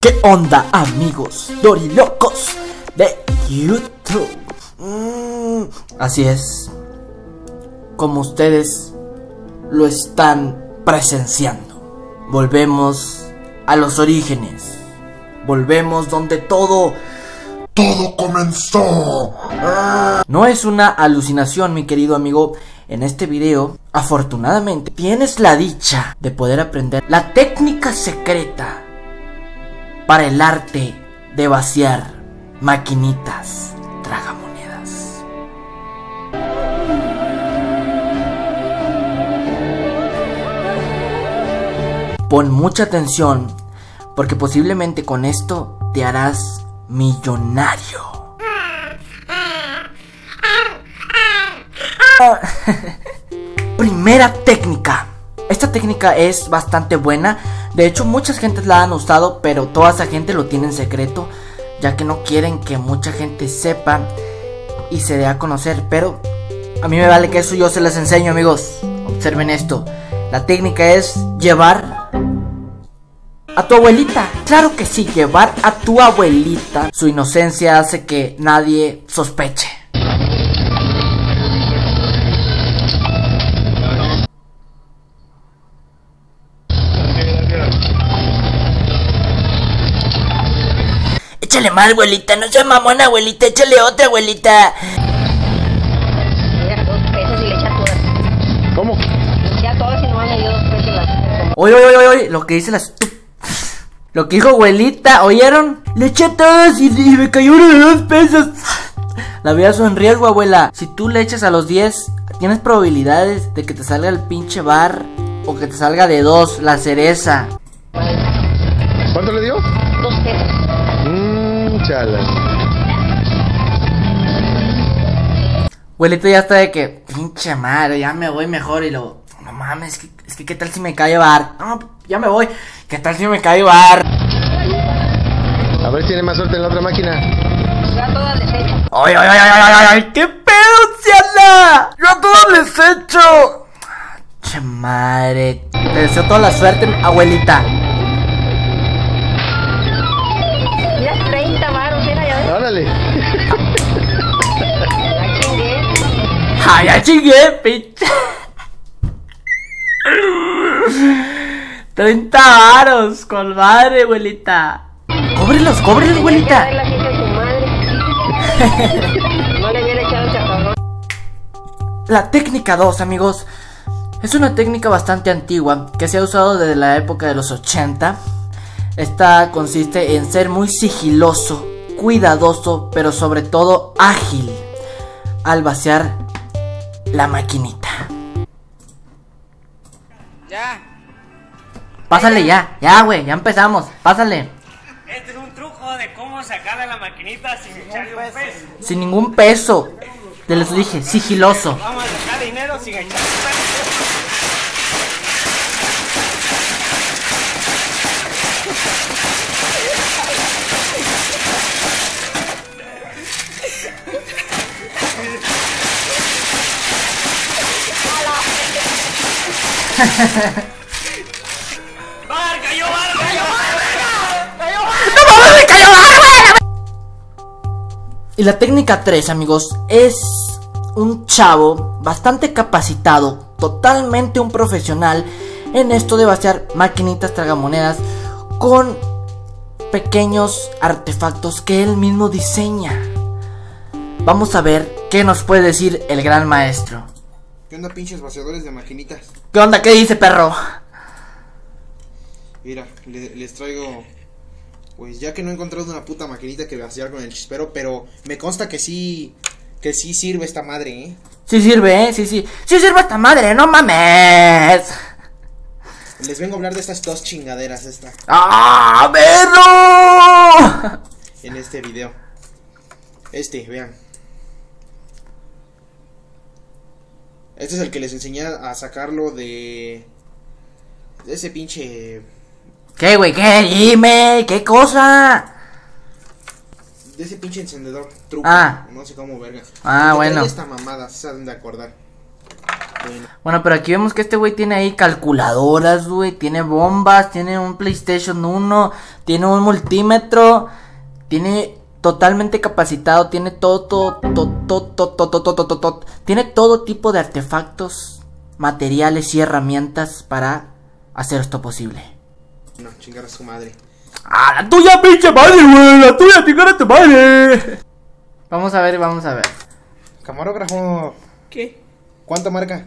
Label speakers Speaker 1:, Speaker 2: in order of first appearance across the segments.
Speaker 1: ¿Qué onda, amigos dorilocos de YouTube? Así es, como ustedes lo están presenciando. Volvemos a los orígenes. Volvemos donde todo comenzó. No es una alucinación, mi querido amigo. En este video, afortunadamente, tienes la dicha de poder aprender la técnica secreta para el arte de vaciar maquinitas tragamonedas. Pon mucha atención, porque posiblemente con esto te harás millonario. Primera técnica. Esta técnica es bastante buena. De hecho, muchas gentes la han usado, pero toda esa gente lo tiene en secreto, ya que no quieren que mucha gente sepa y se dé a conocer. Pero a mí me vale que eso yo se les enseño, amigos. Observen esto. La técnica es llevar a tu abuelita. Claro que sí, llevar a tu abuelita. Su inocencia hace que nadie sospeche. Échale más, abuelita, no seas mamona, abuelita, échale otra, abuelita.
Speaker 2: Mira, 2 pesos y le echa todas.
Speaker 3: ¿Cómo?
Speaker 2: Le echa todas y no me dio 2 pesos las.
Speaker 1: Oye, lo que dice lo que dijo abuelita, ¿oyeron? Le eché todas y me cayó uno de 2 pesos. La vida es un riesgo, abuela. Si tú le echas a los 10, tienes probabilidades de que te salga el pinche bar o que te salga de 2, la cereza.
Speaker 3: ¿Cuánto le dio?
Speaker 2: 2 pesos.
Speaker 3: Chala.
Speaker 1: Abuelito ya está de que, pinche madre, ya me voy mejor. Y luego, no mames, es que qué tal si me cae bar. No, ya me voy, qué tal si me cae bar.
Speaker 3: A ver si tiene más suerte en la otra máquina.
Speaker 2: Ya todas les echa.
Speaker 1: Ay, qué pedo, Ciana. Yo a todos les echo. Che madre, te deseo toda la suerte, abuelita.
Speaker 2: Mira, 30 varos, era ya ves.
Speaker 3: Órale.
Speaker 2: Ya chingué.
Speaker 1: Ay, ya chingué, pinche. 30 varos, con madre, abuelita. Cóbrelos, abuelita.
Speaker 2: La hija de su madre. No le hubiera echado chaparrón.
Speaker 1: La técnica 2, amigos, es una técnica bastante antigua que se ha usado desde la época de los 80. Esta consiste en ser muy sigiloso, cuidadoso, pero sobre todo ágil al vaciar la maquinita.
Speaker 4: Ya.
Speaker 1: Pásale ya, güey, ya empezamos, pásale.
Speaker 4: Este es un truco de cómo sacarle la maquinita sin echarle un peso.
Speaker 1: Sin ningún peso, te les dije, sigiloso.
Speaker 4: Vamos a sacar dinero sin echarle un peso. ¡Bar, cayó bar!
Speaker 1: Y la técnica 3, amigos, es un chavo bastante capacitado, totalmente un profesional en esto de vaciar maquinitas tragamonedas con pequeños artefactos que él mismo diseña. Vamos a ver qué nos puede decir el gran maestro.
Speaker 5: ¿Qué onda, pinches vaciadores de maquinitas?
Speaker 1: ¿Qué onda? ¿Qué dice, perro?
Speaker 5: Mira, les traigo... Pues ya que no he encontrado una puta maquinita que vaciar con el chispero, pero me consta que sí sirve esta madre, ¿eh?
Speaker 1: Sí sirve, sí sirve esta madre, no mames.
Speaker 5: Les vengo a hablar de estas 2 chingaderas
Speaker 1: ¡Ah, perro!
Speaker 5: en este video. Vean. Este es el que les enseñé a sacarlo de ese pinche...
Speaker 1: ¿Qué, güey? ¿Qué? Dime, ¿qué cosa?
Speaker 5: De ese pinche encendedor truco.
Speaker 1: Ah.
Speaker 5: No sé cómo verga.
Speaker 1: Ah,
Speaker 5: Que
Speaker 1: bueno.
Speaker 5: trae esta mamada, se han de acordar.
Speaker 1: Bueno, pero aquí vemos que este güey tiene ahí calculadoras, güey. Tiene bombas, tiene un PlayStation 1, tiene un multímetro, tiene totalmente capacitado, tiene tiene todo tipo de artefactos, materiales y herramientas para hacer esto posible.
Speaker 5: No, chingar a su madre.
Speaker 1: ¡Ah, la tuya, pinche madre, güey! ¡La tuya, chingar a tu madre! Vamos a ver.
Speaker 5: Camarógrafo.
Speaker 2: ¿Qué?
Speaker 5: ¿Cuánto marca?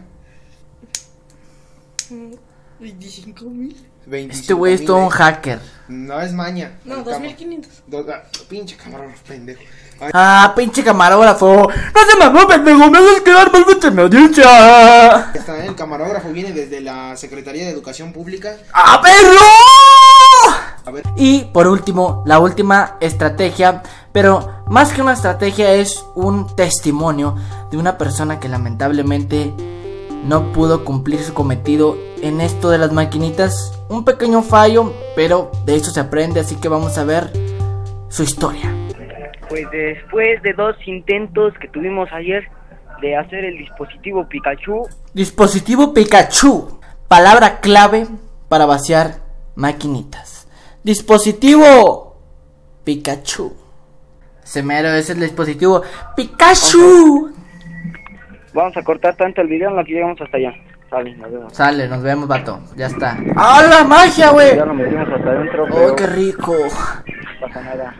Speaker 2: 25,000.
Speaker 5: 25,000.
Speaker 1: Este güey es todo un hacker.
Speaker 5: No es maña.
Speaker 2: No,
Speaker 5: El
Speaker 2: 2,500.
Speaker 5: Pinche camarógrafo, pendejo.
Speaker 1: ¡Ah, pinche camarógrafo! ¡No se mamó, pendejo! ¡Me haces quedar mal con mi audiencia!
Speaker 5: Está, el camarógrafo viene desde la Secretaría de Educación Pública.
Speaker 1: ¡Ah, perro!
Speaker 5: A ver.
Speaker 1: Y por último, la última estrategia, pero más que una estrategia es un testimonio de una persona que lamentablemente no pudo cumplir su cometido en esto de las maquinitas. Un pequeño fallo, pero de eso se aprende, así que vamos a ver su historia.
Speaker 6: Pues después de 2 intentos que tuvimos ayer de hacer el dispositivo Pikachu,
Speaker 1: Dispositivo Pikachu, palabra clave para vaciar maquinitas. Dispositivo Pikachu. Ese mero es el dispositivo Pikachu.
Speaker 6: vamos a cortar tanto el video en lo que llegamos hasta allá. Sale, nos vemos.
Speaker 1: Sale, nos vemos, vato. Ya está. ¡Ah, la magia, güey!
Speaker 6: Ya lo metimos hasta adentro,
Speaker 1: ¡Oh,
Speaker 6: pero
Speaker 1: qué rico!
Speaker 6: no pasa nada.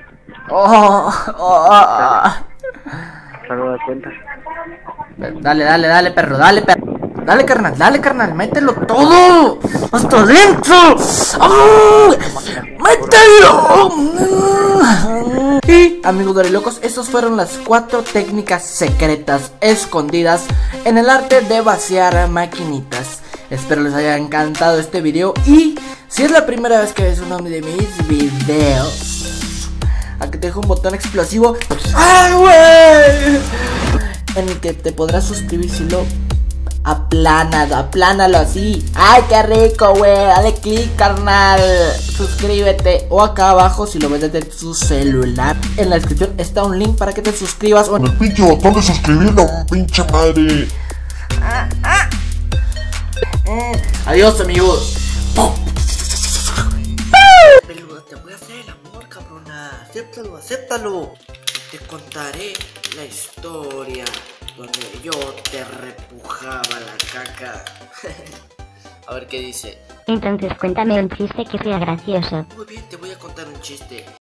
Speaker 1: ¡Oh!
Speaker 6: ¿Se ha dado cuenta?
Speaker 1: Dale, perro, dale, perro. Dale, carnal, mételo todo. ¡Hasta adentro! ¡Oh! ¡Mételo! Y, amigos dorilocos, estas fueron las 4 técnicas secretas escondidas en el arte de vaciar maquinitas. Espero les haya encantado este video. Y si es la primera vez que ves uno de mis videos, aquí te dejo un botón explosivo, ¡ay, güey! En el que te podrás suscribir si lo aplánalo así. ¡Ay, qué rico, güey! Dale click, carnal. Suscríbete. O acá abajo, si lo ves desde tu celular, en la descripción está un link para que te suscribas.
Speaker 7: El pinche botón de suscribirlo, pinche madre.
Speaker 1: Adiós, amigos. Peluda, te voy a hacer el amor, cabrona. Acéptalo. Te contaré la historia donde yo te repujaba la caca. A ver qué dice.
Speaker 8: Entonces cuéntame un chiste que sea gracioso.
Speaker 1: Muy bien, te voy a contar un chiste.